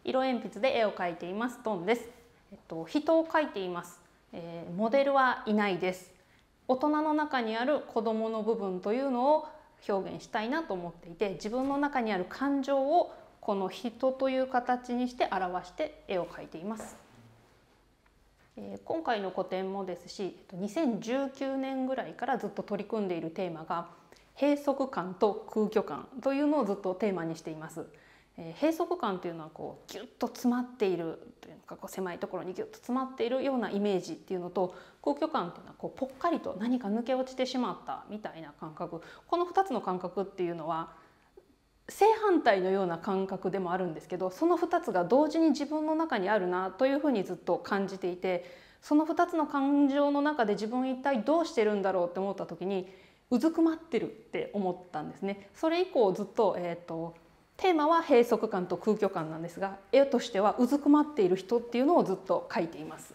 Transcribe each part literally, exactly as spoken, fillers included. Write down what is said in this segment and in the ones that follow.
色鉛筆で絵を描いていますトンです。えっと、人を描いています、えー、モデルはいないです。大人の中にある子どもの部分というのを表現したいなと思っていて、自分の中にある感情をこの人という形にして表して絵を描いています。えー、今回の個展もですし、にせんじゅうきゅうねんぐらいからずっと取り組んでいるテーマが閉塞感と空虚感というのをずっとテーマにしています。えー、閉塞感というのはこうギュッと詰まっているというか、こう狭いところにギュッと詰まっているようなイメージっていうのと、空虚感というのはこうぽっかりと何か抜け落ちてしまったみたいな感覚、このふたつの感覚っていうのは正反対のような感覚でもあるんですけど、そのふたつが同時に自分の中にあるなというふうにずっと感じていて、そのふたつの感情の中で自分一体どうしてるんだろうって思った時にうずくまってるって思ったんですね。それ以降ずっと、えーとテーマは閉塞感と空虚感なんですが、絵としてはうずくまっている人っていうのをずっと描いています。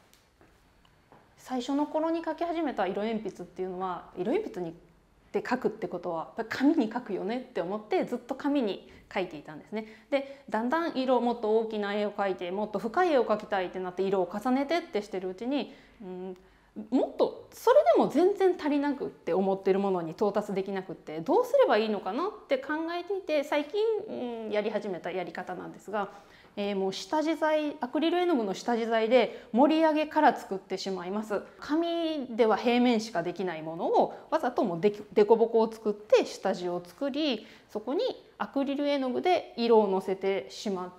最初の頃に描き始めた色鉛筆っていうのは、色鉛筆にで描くってことはやっぱり紙に描くよねって思ってずっと紙に描いていたんですね。でだんだん色もっと大きな絵を描いてもっと深い絵を描きたいってなって色を重ねてってしてるうちに、うんもっとそれでも全然足りなくって思っているものに到達できなくってどうすればいいのかなって考えていて、最近、うん、やり始めたやり方なんですが、えー、もう下地材アクリル絵の具の下地材で盛り上げから作ってしまいます。紙では平面しかできないものをわざともうででこぼこを作って下地を作り、そこにアクリル絵の具で色をのせてしまった、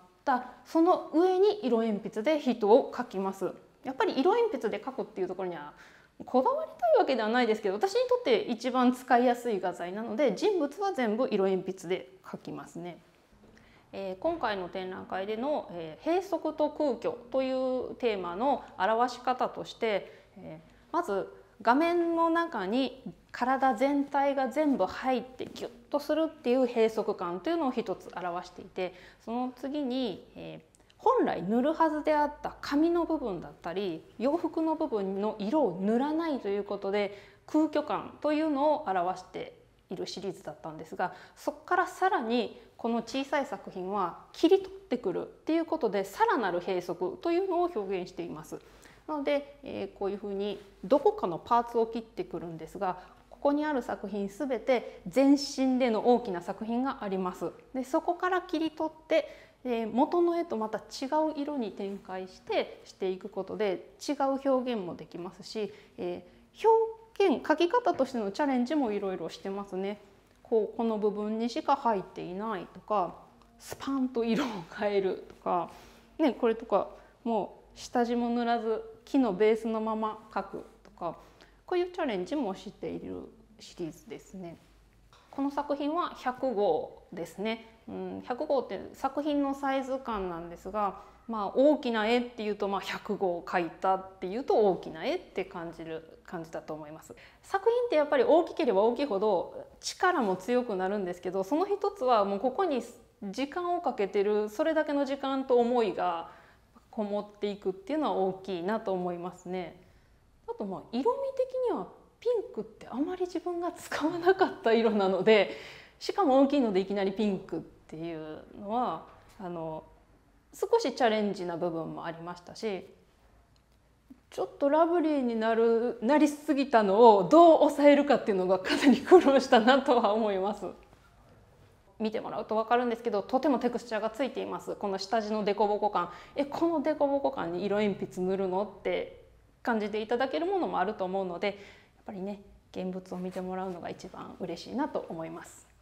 その上に色鉛筆で人を描きます。やっぱり色鉛筆で描くっていうところにはこだわりたいわけではないですけど、私にとって一番使いやすい画材なので人物は全部色鉛筆で描きますね。えー、今回の展覧会での、えー、閉塞と空虚というテーマの表し方として、えー、まず画面の中に体全体が全部入ってギュッとするっていう閉塞感というのを一つ表していて、その次に、えー本来塗るはずであった紙の部分だったり洋服の部分の色を塗らないということで空虚感というのを表しているシリーズだったんですが、そこからさらにこの小さい作品は切り取ってくるっていうことでさらなる閉塞というのを表現しています。なので、えー、こういうふうにどこかのパーツを切ってくるんですが、ここにある作品すべて全身での大きな作品があります。でそこから切り取って元の絵とまた違う色に展開してしていくことで違う表現もできますし、えー、表現描き方としてのチャレンジもいろいろしてますね。こうこの部分にしか入っていないとか、スパンと色を変えるとか、ね、これとかもう下地も塗らず木のベースのまま描くとか、こういうチャレンジもしているシリーズですね。この作品はひゃくごうですね。うん、ひゃくごうって作品のサイズ感なんですが、まあ、大きな絵っていうと、まあ、ひゃくごう描いたっていうと大きな絵って感じる感じだと思います。作品ってやっぱり大きければ大きいほど力も強くなるんですけど、その一つはもうここに時間をかけてるそれだけの時間と思いがこもっていくっていうのは大きいなと思いますね。あとまあ色味的にはピンクってあまり自分が使わなかった色なので、しかも大きいのでいきなりピンクっていうのはあの少しチャレンジな部分もありましたし、ちょっとラブリーになるなりすぎたのをどう抑えるかっていうのがかなり苦労したなとは思います。見てもらうと分かるんですけど、とてもテクスチャーがついています。この下地の凸凹感、えこの凸凹感に色鉛筆塗るのって感じていただけるものもあると思うので、やっぱりね現物を見てもらうのが一番嬉しいなと思います。